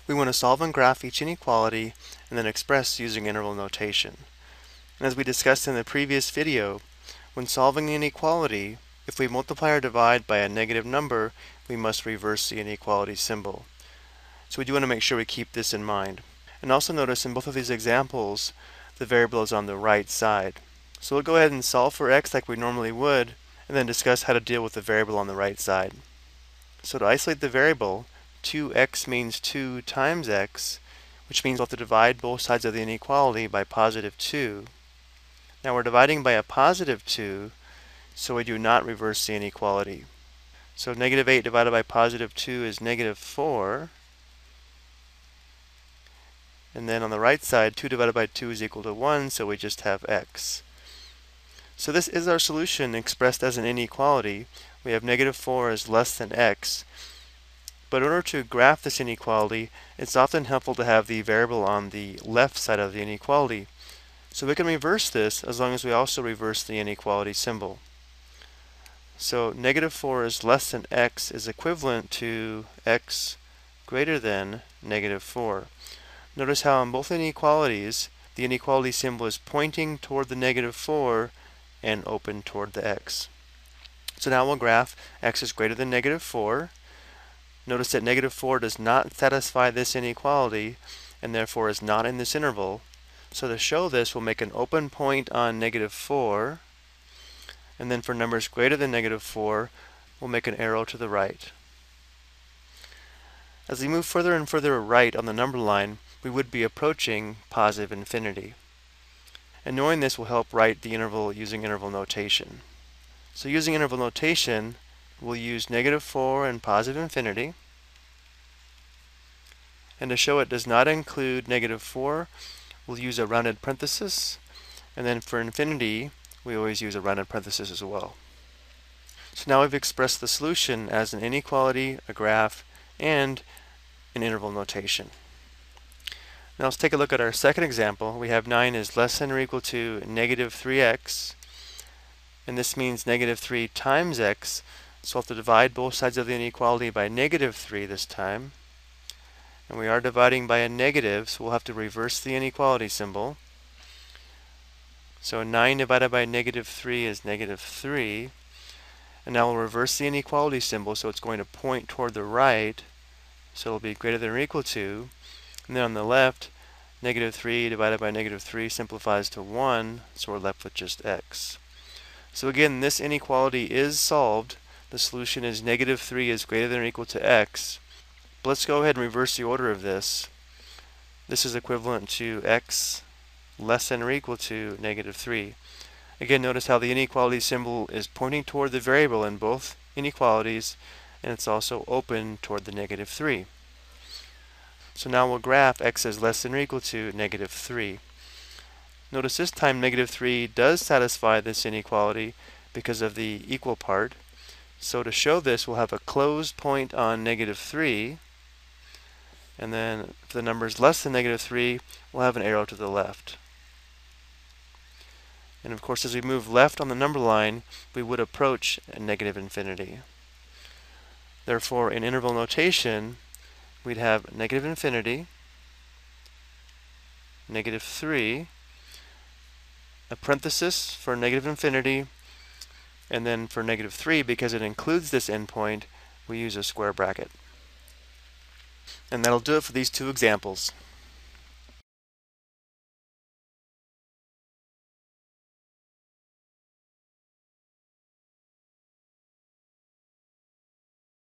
We want to solve and graph each inequality and then express using interval notation. And as we discussed in the previous video, when solving the inequality, if we multiply or divide by a negative number, we must reverse the inequality symbol. So we do want to make sure we keep this in mind. And also notice in both of these examples, the variable is on the right side. So we'll go ahead and solve for x like we normally would, and then discuss how to deal with the variable on the right side. So to isolate the variable, 2x means 2 times x, which means we'll have to divide both sides of the inequality by positive 2. Now we're dividing by a positive 2, so we do not reverse the inequality. So negative 8 divided by positive 2 is negative 4. And then on the right side, 2 divided by 2 is equal to 1, so we just have x. So this is our solution expressed as an inequality. We have negative 4 is less than x. But in order to graph this inequality, it's often helpful to have the variable on the left side of the inequality. So we can reverse this as long as we also reverse the inequality symbol. So negative 4 is less than x is equivalent to x greater than negative 4. Notice how in both inequalities, the inequality symbol is pointing toward the negative 4 and open toward the x. So now we'll graph x is greater than negative 4. Notice that negative 4 does not satisfy this inequality and therefore is not in this interval. So to show this, we'll make an open point on negative 4, and then for numbers greater than negative 4, we'll make an arrow to the right. As we move further and further right on the number line, we would be approaching positive infinity. And knowing this will help write the interval using interval notation. So using interval notation, we'll use negative 4 and positive infinity. And to show it does not include negative 4, we'll use a rounded parenthesis. And then for infinity, we always use a rounded parenthesis as well. So now we've expressed the solution as an inequality, a graph, and an interval notation. Now let's take a look at our second example. We have 9 is less than or equal to negative 3x. And this means negative 3 times x. So we'll have to divide both sides of the inequality by negative 3 this time. And we are dividing by a negative, so we'll have to reverse the inequality symbol. So 9 divided by negative 3 is negative 3. And now we'll reverse the inequality symbol, so it's going to point toward the right. So it'll be greater than or equal to. And then on the left, negative 3 divided by negative 3 simplifies to 1, so we're left with just x. So again, this inequality is solved. The solution is negative 3 is greater than or equal to x. But let's go ahead and reverse the order of this. This is equivalent to x less than or equal to negative 3. Again, notice how the inequality symbol is pointing toward the variable in both inequalities, and it's also open toward the negative 3. So now we'll graph x is less than or equal to negative 3. Notice this time negative 3 does satisfy this inequality because of the equal part. So to show this, we'll have a closed point on negative 3. And then if the number is less than negative 3, we'll have an arrow to the left. And of course, as we move left on the number line, we would approach a negative infinity. Therefore, in interval notation, we'd have negative infinity, negative 3, a parenthesis for negative infinity, and then for negative 3, because it includes this endpoint, we use a square bracket. And that'll do it for these two examples.